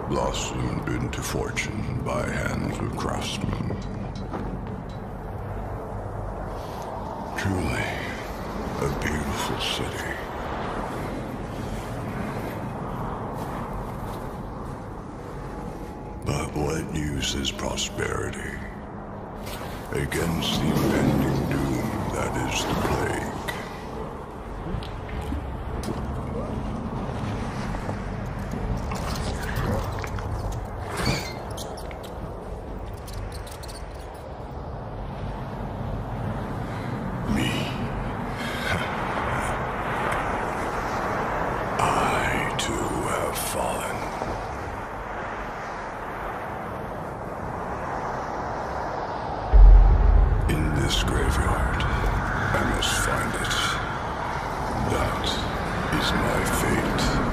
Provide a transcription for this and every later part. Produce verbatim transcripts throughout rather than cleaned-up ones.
blossomed into fortune by hands of craftsmen. Truly, a beautiful city. But what use is prosperity against the impending doom that is the plague? In this graveyard, I must find it. That is my fate.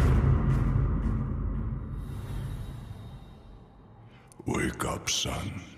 Wake up, son.